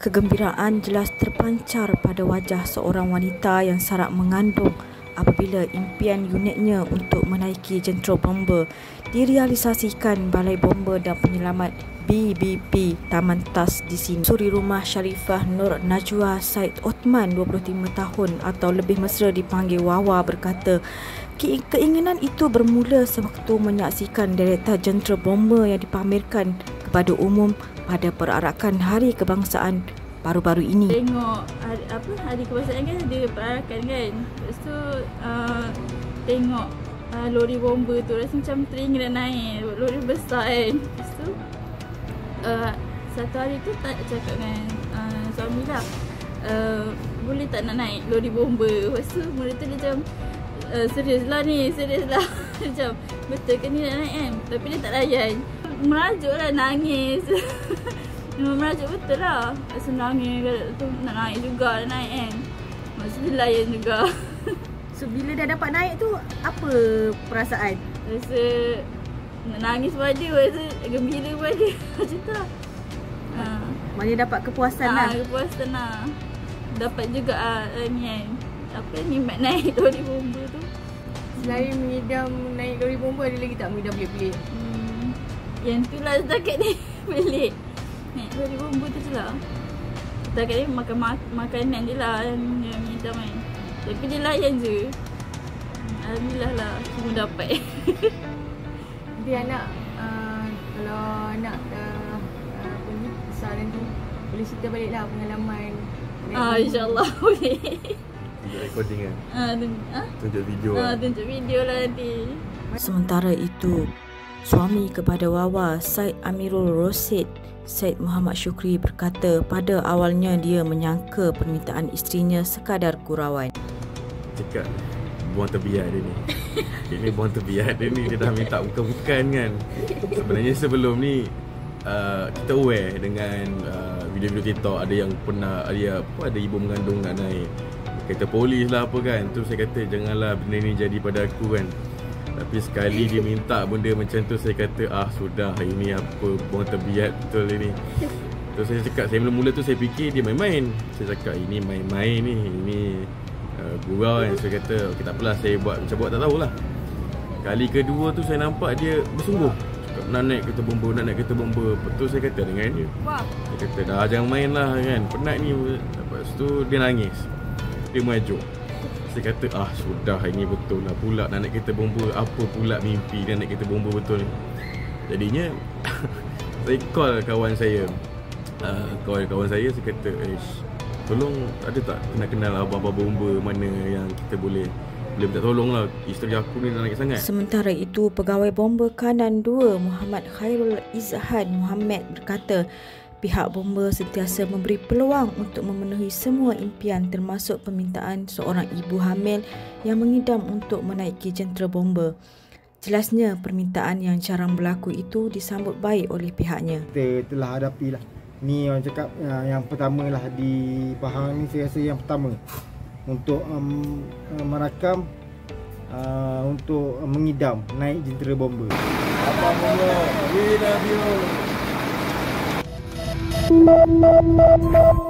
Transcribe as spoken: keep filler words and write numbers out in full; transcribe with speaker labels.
Speaker 1: Kegembiraan jelas terpancar pada wajah seorang wanita yang sarak mengandung apabila impian uniknya untuk menaiki jentera bomba direalisasikan Balai Bomba dan Penyelamat B B P Taman Tas di sini. Suri rumah Sharifah Nur Najwa Said Othman, dua puluh lima tahun atau lebih mesra dipanggil Wawa, berkata keinginan itu bermula sewaktu menyaksikan deretan jentera bomba yang dipamerkan kepada umum pada perarakan Hari Kebangsaan baru-baru ini.
Speaker 2: Tengok hari, apa hari kebangsaan kan ada perarakan kan. Lepas tu uh, tengok uh, lori bomba tu rasa macam teringin nak naik. Lori besar kan. Lepas tu uh, satu hari tu tak cakap dengan uh, suami lah, uh, boleh tak nak naik lori bomba. Lepas tu mula tu dia macam uh, serius lah ni, serius lah. Macam betul ke ni nak naik kan. Tapi dia tak layan. Merajuk lah, nangis. Memang merajuk betul lah. Rasa nangis tu, nak naik juga, nak naik kan. Maksud dia layan juga.
Speaker 3: So bila dah dapat naik tu, apa perasaan?
Speaker 2: Rasa nak nangis pun ada, rasa gembira pun ada. Macam tu lah. Ha.
Speaker 3: Maksudnya dapat kepuasan
Speaker 2: ha,
Speaker 3: lah.
Speaker 2: Kepuasan lah. Dapat juga lah ni kan. Apa ni, mat naik lori bomba tu.
Speaker 3: Selain mengidam naik lori bomba, ada lagi tak mengidam pelik-pelik?
Speaker 2: Hmm, yang tu lah setakat ni pelik. Naik lori bomba tu je lah. Setakat ni makan mak makanan je lah yang, yang mengidam kan. Tapi dia layan je. Alhamdulillah lah, semua dapat.
Speaker 3: Jadi anak, uh, kalau anak dah uh, apa ni, besar nanti, boleh cerita balik lah pengalaman.
Speaker 2: Ah, InsyaAllah boleh.
Speaker 4: Tunjuk recording kan?
Speaker 2: Ah, tunjuk, ah?
Speaker 4: Tunjuk video
Speaker 2: ah,
Speaker 4: lah.
Speaker 2: Tunjuk video lah nanti.
Speaker 1: Sementara itu, suami kepada Wawa, Said Amirul Rosid, Said Muhammad Syukri, berkata pada awalnya dia menyangka permintaan isterinya sekadar gurauan.
Speaker 4: Cakap buang terbiat dia ni. Ini buang terbiat dia ni. Dia dah minta bukan-bukan kan. Sebenarnya sebelum ni uh, kita aware dengan uh, video-video TikTok. Ada yang pernah, ada apa, ada ibu mengandung nak naik kereta polis lah apa kan. Tu saya kata janganlah benda ni jadi pada aku kan. Tapi sekali dia minta benda macam tu, saya kata ah sudah, ini apa, buang terbiat betul ini. Terus saya cakap, saya mula-mula tu saya fikir dia main-main. Saya cakap ini main-main ni, ini uh, gurau kan. Saya kata okey tak apalah, saya buat macam buat tak tahulah. Kali kedua tu saya nampak dia bersungguh. Cakap nak naik kereta bomba, nak naik kereta bomba. Betul saya kata dengan dia. Saya kata dah jangan main lah kan, penat ni. Lepas tu dia nangis. Dia merajuk. Saya kata ah sudah, ini betul lah pula nak naik kereta bomba. Apa pula mimpi dia naik kereta bomba betul ni. Jadinya saya call kawan saya, uh, Kawan-kawan saya, saya kata ish, tolong ada tak kenal-kenal abang-abang bomba mana yang kita boleh Boleh minta tolong lah, isteri aku ni dah naik sangat.
Speaker 1: Sementara itu, Pegawai Bomba Kanan dua Muhammad Khairul Izhan Muhammad berkata pihak bomba sentiasa memberi peluang untuk memenuhi semua impian termasuk permintaan seorang ibu hamil yang mengidam untuk menaiki jentera bomba. Jelasnya permintaan yang jarang berlaku itu disambut baik oleh pihaknya.
Speaker 5: Kita telah hadapi lah. Ni orang cakap uh, yang pertama lah di Pahang ni, saya rasa yang pertama untuk um, merakam uh, untuk uh, mengidam naik jentera bomba. Abang bomba, we love you.